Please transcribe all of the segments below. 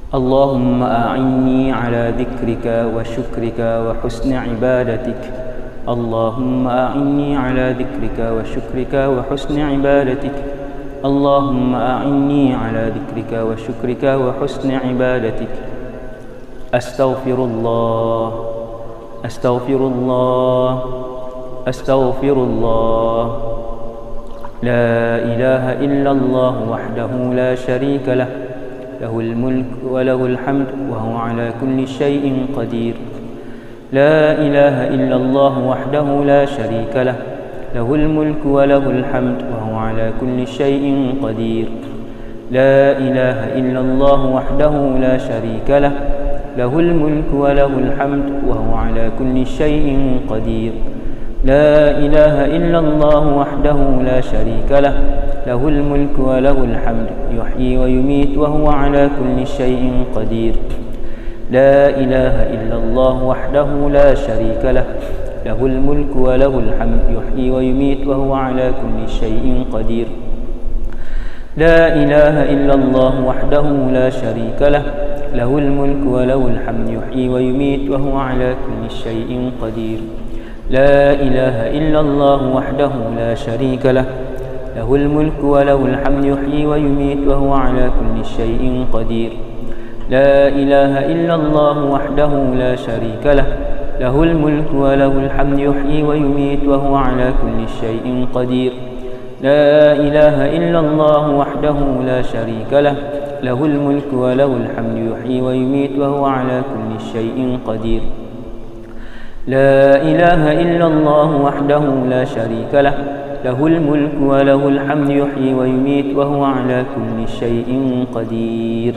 اللهم أعني على ذكرك وشكرك وحسن عبادتك. اللهم أعني على ذكرك وشكرك وحسن عبادتك. اللهم أعني على ذكرك وشكرك وحسن عبادتك. أستغفر الله أستغفر الله أستغفر الله. لا إله إلا الله وحده لا شريك له، له الملك وله الحمد وهو على كل شيء قدير. لا إله إلا الله وحده لا شريك له، له الملك وله الحمد وهو على كل شيء قدير. لا إله إلا الله وحده لا شريك له، له الملك وله الحمد وهو على كل شيء قدير. لا إله إلا الله وحده لا شريك له، له الملك وله الحمد يحيي ويميت وهو على كل شيء قدير. لا إله إلا الله وحده لا شريك له، له الملك وله الحمد يحيي ويميت وهو على كل شيء قدير. لا إله إلا الله وحده لا شريك له، له الملك وله الحمد يحيي ويميت وهو على كل شيء قدير. لا إله إلا الله وحده لا شريك له، له الملك وله الحمد يحيي ويميت وهو على كل شيء قدير. لا إله إلا الله وحده لا شريك له، له الملك وله الحمد يحيي ويميت وهو على كل شيء قدير. لا إله إلا الله وحده لا شريك له، له الملك وله الحمد يحيي ويميت وهو على كل شيء قدير. لا إله إلا الله وحده لا شريك له، له الملك وله الحمد يحيي ويميت وهو على كل شيء قدير.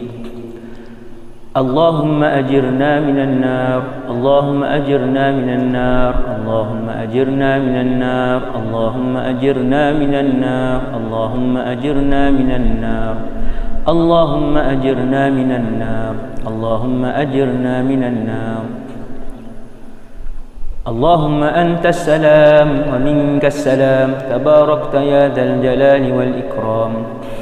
اللهم أجرنا من النار، اللهم أجرنا من النار، اللهم أجرنا من النار، اللهم أجرنا من النار، اللهم أجرنا من النار، اللهم أجرنا من النار، اللهم أجرنا من النار. اللهم أنت السلام ومنك السلام، تباركت يا ذا الجلال والإكرام.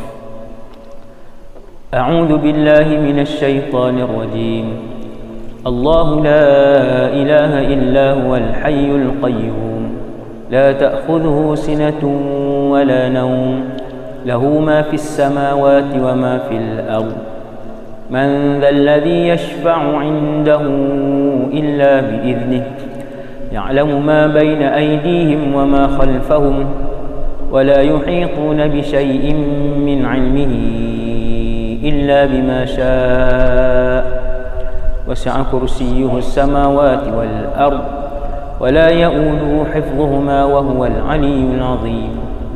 أعوذ بالله من الشيطان الرجيم. الله لا إله إلا هو الحي القيوم، لا تأخذه سنة ولا نوم، له ما في السماوات وما في الأرض. من ذا الذي يشفع عنده إلا بإذنه، يعلم ما بين أيديهم وما خلفهم، ولا يحيطون بشيء من علمه إلا بما شاء. وسع كرسيه السماوات والأرض، ولا يؤوده حفظهما وهو العلي العظيم.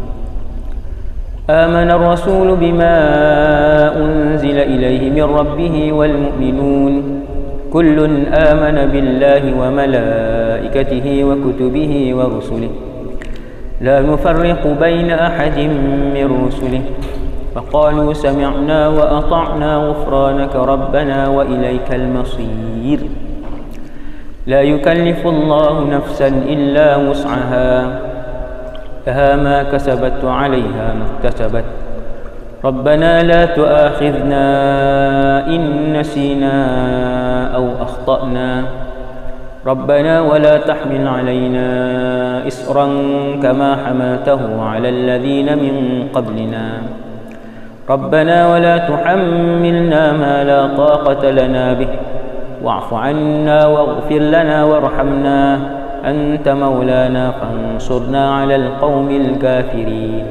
آمن الرسول بما أنزل إليه من ربه والمؤمنون، كل آمن بالله وملائكته وكتبه ورسله، لا نفرق بين أحد من رسله، فقالوا سمعنا وأطعنا غفرانك ربنا وإليك المصير. لا يكلف الله نفسا إلا وسعها، لها ما كسبت وعليها ما اكتسبت. ربنا لا تؤاخذنا إن نسينا أو أخطأنا، ربنا ولا تحمل علينا إصرا كما حملته على الذين من قبلنا، ربنا ولا تحملنا ما لا طاقة لنا به، واعف عنا واغفر لنا وارحمنا، أنت مولانا فانصرنا على القوم الكافرين.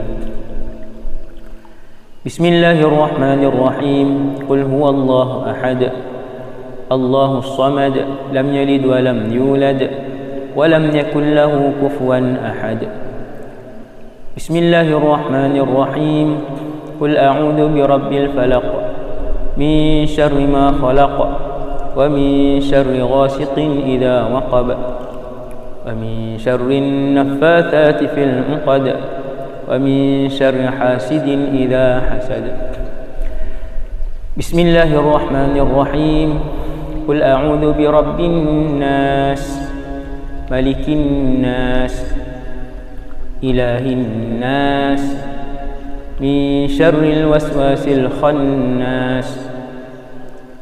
بسم الله الرحمن الرحيم. قل هو الله أحد، الله الصمد، لم يلد ولم يولد ولم يكن له كفوا أحد. بسم الله الرحمن الرحيم. قل أعوذ برب الفلق، من شر ما خلق، ومن شر غاسق إذا وقب، ومن شر النفاثات في العقد، ومن شر حاسد إذا حسد. بسم الله الرحمن الرحيم. قل أعوذ برب الناس، ملك الناس، إله الناس، من شر الوسواس الخناس،